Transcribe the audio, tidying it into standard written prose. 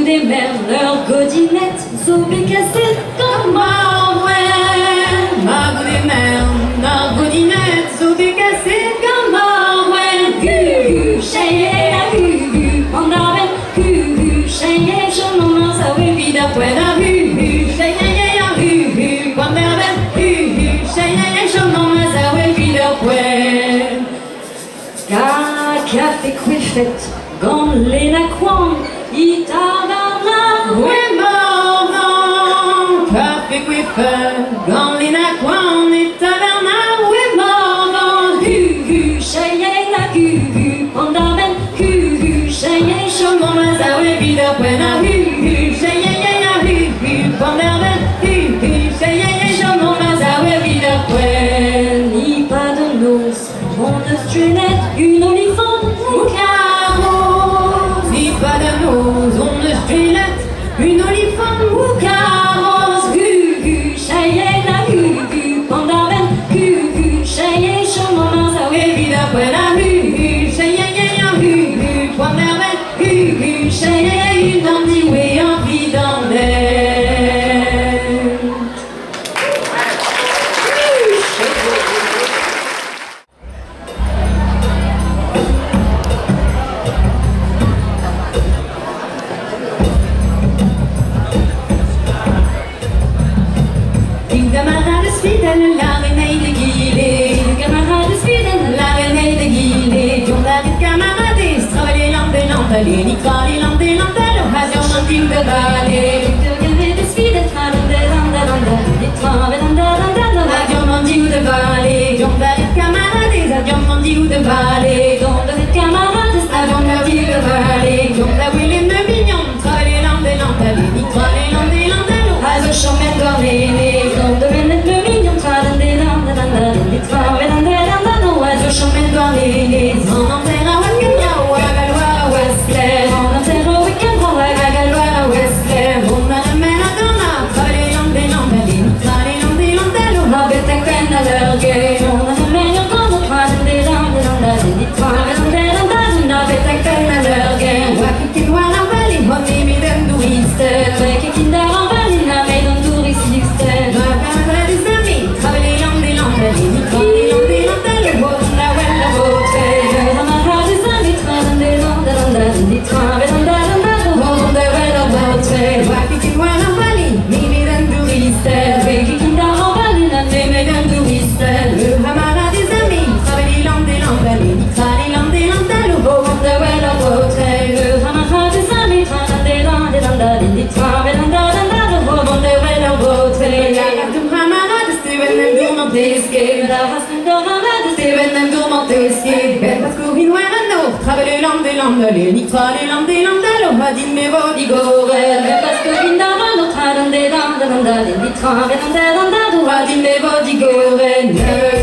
bout des mers, leurs godinettes, zo bécassées comme moi, ouais. À bout des mers, leurs godinettes, zo bécassées comme moi, ouais. Gu, cheye, la gu, pandaben, gu, cheye, chonoma, sa we vida pueda, Cheye, cheye, pandaben, cheye, chonoma, sa we vida pueda. Café quifet, gon lena kwan, itabana, Oui, maman, café quifet, gon lena kwan, itabana, oui, maman. gu, cheye, la gu, pandaben, gu, cheye, Chonoma, sa we vida pueda, cheye, cheye, pandaben, cheye, chonoma, sa we vida pueda. ni pas de noces, on ne strunette, une olifante, Au carrosse, ni pas de nose, on ne strillette, une olifante au carrosse. gu, cheye, la gu, pandaben, gu, cheye, chonoma, sa we Vida buena, cheye, quan merveille, cheye, une dandy, oui, envie d'en être. Une camarade fidèle, la reine de Guillet. Une camarade fidèle, la reine de Guillet. John David camarade, travaille les lampes, les nicoles, les lampes, le hasard, chanting de ballet. Adieu mandi ou de ballet. John David camarade, adieu mandi ou de ballet. John David camarade, adieu mandi ou de ballet. John David est me mignon, travaille les lampes, les nicoles, les lampes, le hasard, chanting dans les nez. On enterre à Wakanya, Wagaloa, Westler. On enterre au week-end, Wagaloa, Westler. On a la main à Donna, travaille les lampes, les lampes, le hobbit est peine à leur gueule. On a la main à Donna, travaille les lampes, le hobbit est peine à leur gueule. Wakikin Wara Valley, Honey, Midem, Douister. Wakikin Dara Valley, la maison Douister. Wagaloa des amis, travaille les lampes, les lampes, le hobbit est la les nicoles, les lampes, le hadin me vodigore. Parce que Vindavano, Tradande, Danda, les Nitra, Vedanda, Hadin me vodigore.